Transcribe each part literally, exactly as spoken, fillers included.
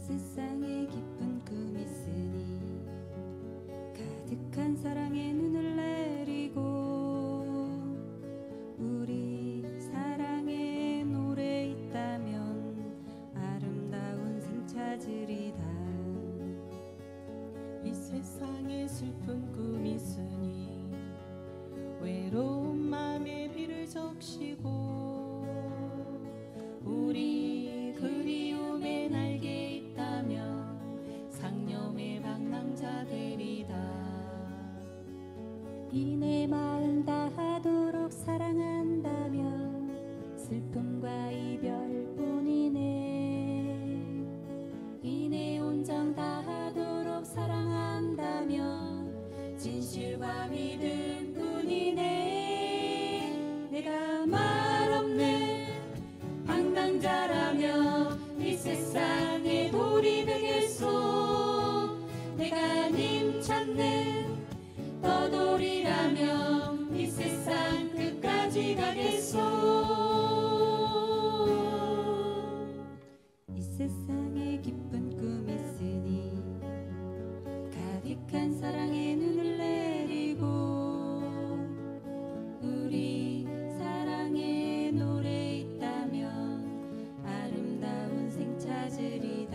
세상에 깊은 꿈이 있으니 가득한 사랑의 눈을 내리고 우리 사랑의 노래 있다면 아름다운 생 찾으리다. 이 세상에 슬픈 꿈이 있으니 외로운 맘에 비를 적시고 우리 그리움의 날개 있다면 상념의 방랑자 되리다. 이 내 마음 다하도록 사랑한다면 슬픔과 이별뿐이네. 이 내 온정 다하도록 사랑한다면 진실과 믿음뿐이네. 내가 말없는 방랑자라면 이 세상의 돌이 되겠소. 내가 님 찾는 떠돌이라면 이 세상 끝까지 가겠소. 이 세상에 깊은 꿈이 있으니 가득한 사랑의 눈을 내리고 우리 사랑의 노래 있다면 아름다운 생 찾으리다.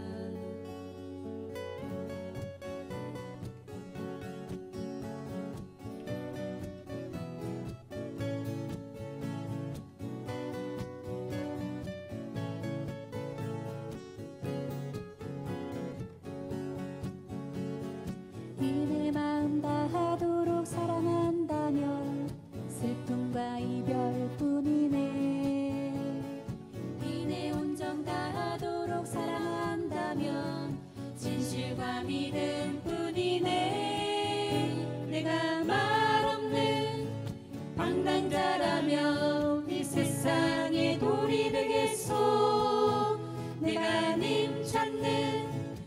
이 내 마음 다하도록 사랑한다면 슬픔과 이별뿐이네. 이 내 온정 다하도록 사랑한다면 진실과 믿음뿐이네. 내가 말없는 방랑자라면 이 세상의 돌이 되겠소. 내가 님 찾는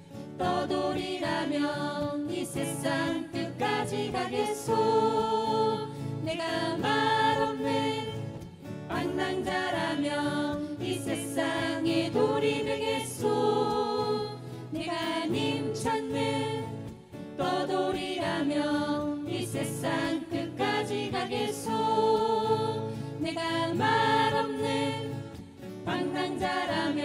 떠돌이라면 이 세상 끝까지 가겠소. 내가 말없는 방랑자라면 이 세상의 돌이 되겠소. 내가 님 찾는 떠돌이라면 이 세상 끝까지 가겠소. 내가 말없는 방랑자라면